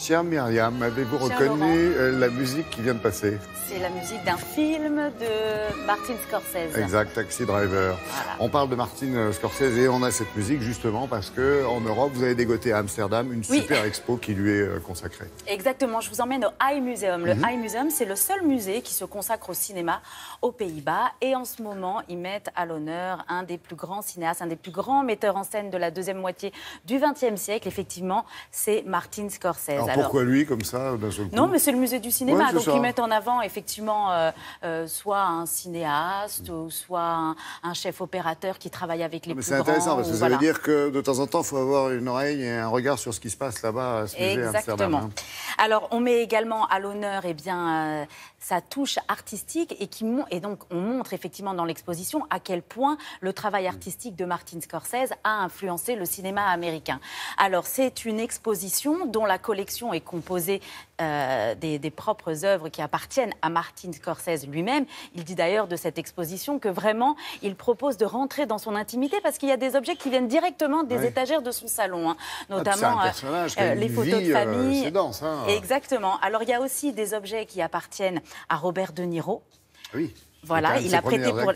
Chère Myriam, avez-vous Cher reconnu la musique qui vient de passer? C'est la musique d'un film de Martin Scorsese. Exact, Taxi Driver. Voilà. On parle de Martin Scorsese et on a cette musique justement parce qu'en Europe, vous avez dégoté à Amsterdam une super expo qui lui est consacrée. Exactement, je vous emmène au Eye Museum. Le Eye Museum, c'est le seul musée qui se consacre au cinéma aux Pays-Bas. Et en ce moment, ils mettent à l'honneur un des plus grands cinéastes, un des plus grands metteurs en scène de la deuxième moitié du XXe siècle. Effectivement, c'est Martin Scorsese. Alors pourquoi lui, comme ça, d'un seul coup? Non, mais c'est le musée du cinéma, Ouais, donc ça. ils mettent en avant effectivement soit un cinéaste, ou soit un chef opérateur qui travaille avec les plus grands. C'est intéressant parce que ça voilà. veut dire que de temps en temps, il faut avoir une oreille et un regard sur ce qui se passe là-bas à ce musée à Amsterdam. Exactement. Alors, on met également à l'honneur sa touche artistique et donc on montre effectivement dans l'exposition à quel point le travail artistique de Martin Scorsese a influencé le cinéma américain. Alors, c'est une exposition dont la collection est composée des propres œuvres qui appartiennent à Martin Scorsese lui-même. Il dit d'ailleurs de cette exposition que vraiment, il propose de rentrer dans son intimité parce qu'il y a des objets qui viennent directement des étagères de son salon, hein, notamment les photos de famille. C'est dense, hein. Exactement. Alors, il y a aussi des objets qui appartiennent à Robert De Niro. Oui. Voilà, il a prêté pour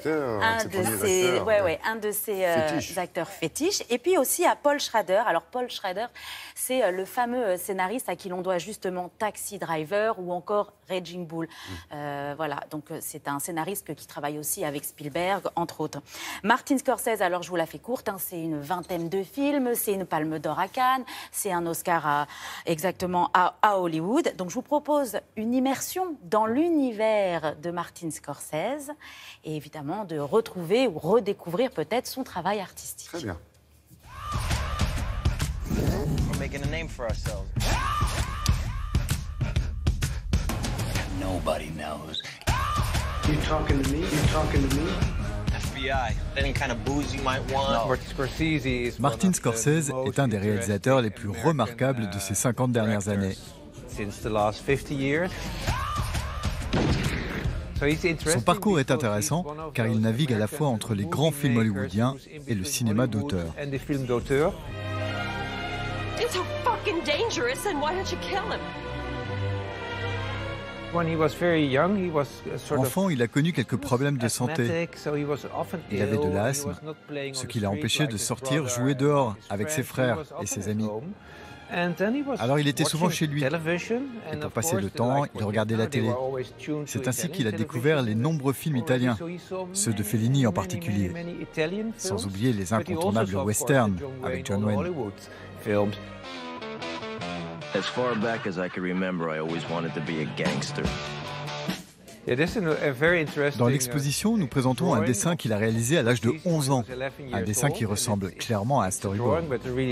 un de ses acteurs fétiches. Et puis aussi à Paul Schrader. Alors, Paul Schrader, c'est le fameux scénariste à qui l'on doit justement Taxi Driver ou encore Raging Bull. Voilà, donc c'est un scénariste qui travaille aussi avec Spielberg, entre autres. Martin Scorsese, alors je vous la fais courte, hein, c'est une vingtaine de films, c'est une Palme d'Or à Cannes, c'est un Oscar exactement à Hollywood. Donc je vous propose une immersion dans l'univers de Martin Scorsese et évidemment de retrouver ou redécouvrir peut-être son travail artistique. Très bien. We're making a name for ourselves. Nobody knows. You talking to me? You talking to me? FBI. Any kind of booze you might want. Martin Scorsese est un des réalisateurs les plus remarquables de ces 50 dernières années. Since the last 50 years. Son parcours est intéressant car il navigue à la fois entre les grands films hollywoodiens et le cinéma d'auteur. It's so fucking dangerous, and why don't you kill him? Enfant, il a connu quelques problèmes de santé. Il avait de l'asthme, ce qui l'a empêché de sortir jouer dehors avec ses frères et ses amis. Alors il était souvent chez lui, et pour passer le temps, il regardait la télé. C'est ainsi qu'il a découvert les nombreux films italiens, ceux de Fellini en particulier, sans oublier les incontournables westerns avec John Wayne. As far back as I can remember, I always wanted to be a gangster. Dans l'exposition, nous présentons un dessin qu'il a réalisé à l'âge de 11 ans. Un dessin qui ressemble clairement à un storyboard.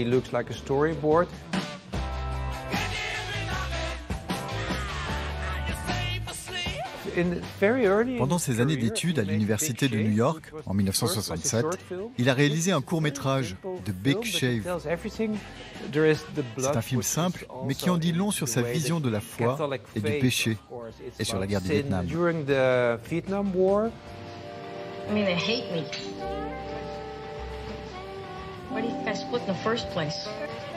Pendant ses années d'études à l'université de New York, en 1967, il a réalisé un court-métrage, The Big Shave. C'est un film simple, mais qui en dit long sur sa vision de la foi et du péché, et sur la guerre du Vietnam. I mean, they hate me. Why do you guys split in the first place?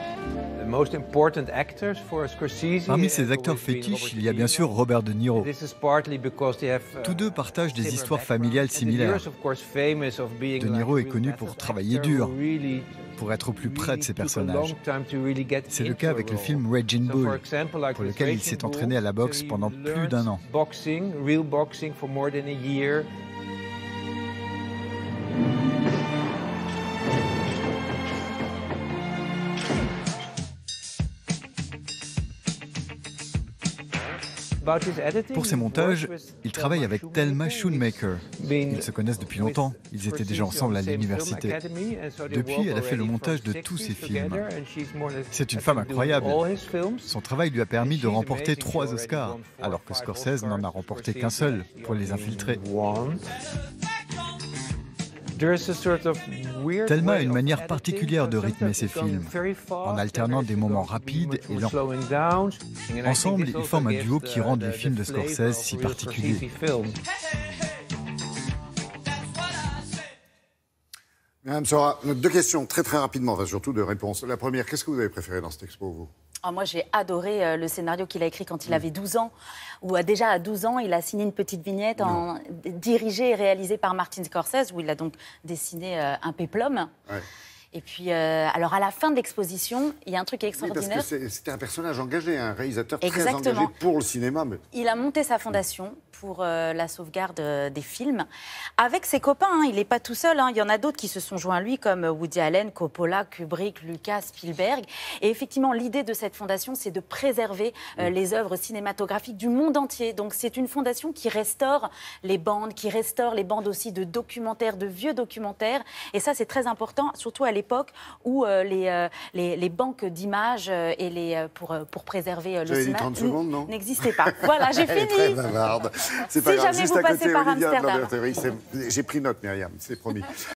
Parmi ses acteurs fétiches, il y a bien sûr Robert De Niro. Tous deux partagent des histoires familiales similaires. De Niro est connu pour travailler dur, pour être au plus près de ses personnages. C'est le cas avec le film Raging Bull, pour lequel il s'est entraîné à la boxe pendant plus d'1 an. Pour ses montages, il travaille avec Thelma Schoonmaker. Ils se connaissent depuis longtemps, ils étaient déjà ensemble à l'université. Depuis, elle a fait le montage de tous ses films. C'est une femme incroyable. Son travail lui a permis de remporter 3 Oscars, alors que Scorsese n'en a remporté qu'un seul pour Les Infiltrés. Thelma a une manière particulière de rythmer ses films, en alternant des moments rapides et lents. Ensemble, ils forment un duo qui rend les films de Scorsese si particuliers. Madame Sora, 2 questions très rapidement, enfin, surtout 2 réponses. La première, qu'est-ce que vous avez préféré dans cette expo, vous? Oh, moi, j'ai adoré le scénario qu'il a écrit quand il avait 12 ans, où déjà à 12 ans, il a signé une petite vignette dirigée et réalisée par Martin Scorsese, où il a donc dessiné un péplum. Ouais. Et puis, alors à la fin de l'exposition, il y a un truc extraordinaire. Oui, parce que c'était un personnage engagé, un réalisateur très engagé pour le cinéma. Mais... Il a monté sa fondation pour la sauvegarde des films, avec ses copains. Hein. Il n'est pas tout seul. Hein. Il y en a d'autres qui se sont joints à lui, comme Woody Allen, Coppola, Kubrick, Lucas, Spielberg. Et effectivement, l'idée de cette fondation, c'est de préserver les œuvres cinématographiques du monde entier. Donc c'est une fondation qui restaure les bandes, aussi de documentaires, de vieux documentaires. Et ça, c'est très important, surtout à l'époque où les banques d'images et pour préserver le cinéma n'existaient pas. Voilà, j'ai fini. Très bavarde. C'est pas grave. Jamais vous passez par Olivia Amsterdam. J'ai pris note, Myriam, c'est promis.